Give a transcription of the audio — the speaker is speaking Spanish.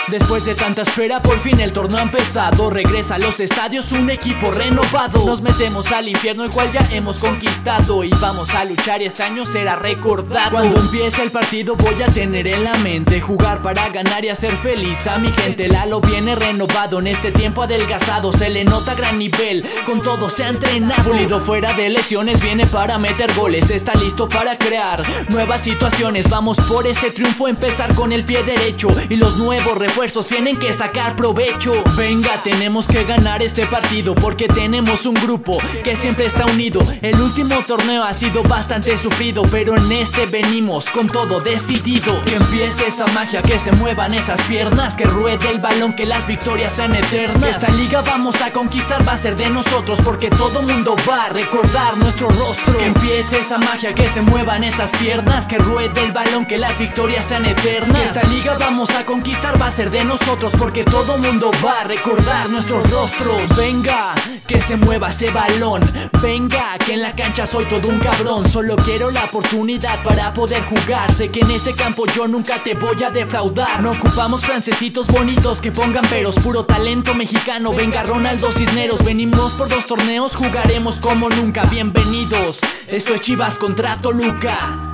Después de tanta espera, por fin el torneo ha empezado. Regresa a los estadios un equipo renovado. Nos metemos al infierno, el cual ya hemos conquistado, y vamos a luchar y este año será recordado. Cuando empiece el partido voy a tener en la mente jugar para ganar y hacer feliz a mi gente. Lalo viene renovado, en este tiempo adelgazado, se le nota gran nivel, con todo se ha entrenado. Pulido fuera de lesiones, viene para meter goles, está listo para crear nuevas situaciones. Vamos por ese triunfo, empezar con el pie derecho, y los nuevos refuerzos tienen que sacar provecho. Venga, tenemos que ganar este partido, porque tenemos un grupo que siempre está unido. El último torneo ha sido bastante sufrido, pero en este venimos con todo decidido. Que empiece esa magia, que se muevan esas piernas, que ruede el balón, que las victorias sean eternas. Que esta liga vamos a conquistar, va a ser de nosotros, porque todo mundo va a recordar nuestro rostro. Que empiece esa magia, que se muevan esas piernas, que ruede el balón, que las victorias sean eternas. Que esta liga vamos a conquistar, va a ser de nosotros, porque todo mundo va a recordar nuestros rostros. Venga, que se mueva ese balón, venga, que en la cancha soy todo un cabrón. Solo quiero la oportunidad para poder jugar, sé que en ese campo yo nunca te voy a defraudar. No ocupamos francesitos bonitos que pongan peros, puro talento mexicano. Venga Ronaldo Cisneros, venimos por 2 torneos, jugaremos como nunca. Bienvenidos, esto es Chivas contra Toluca.